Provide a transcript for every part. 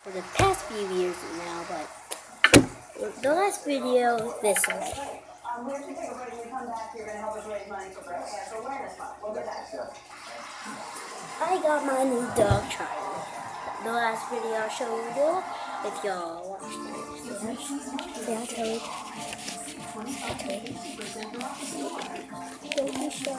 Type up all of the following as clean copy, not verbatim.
for the past few years now, but the last video this way. I got my new dog Charlie. The last video I showed you, if y'all watched it. Yeah, Toad. Don't be shy.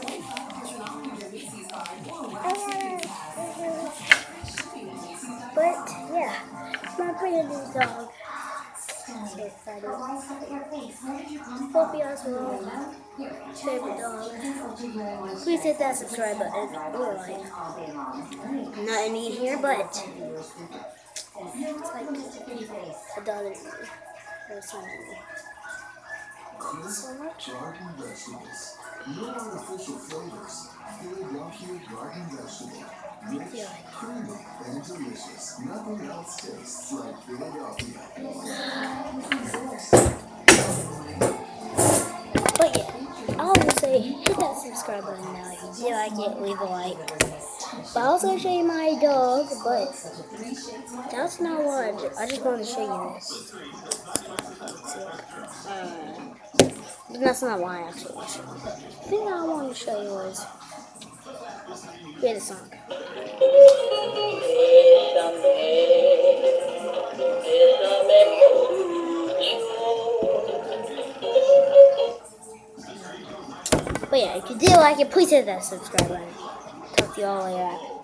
But yeah, my brand new dog. I'm so excited. Hope you guys will favorite dog. Please hit that subscribe button. Or like. Not any here, but it's like a dollar or something. So much. Garden vegetables. No artificial flavors. Philadelphia garden vegetable. Rich, creamy, and delicious. Nothing else tastes like Philadelphia. But yeah, I always say hit that subscribe button now. If you like it, leave a like. But I'll also show you my dog, but that's not what I just want to show you this. That's not why I actually want to show you. The thing I want to show you is hear the song. But yeah, if you did like it, please hit that subscribe button. Talk to you all later.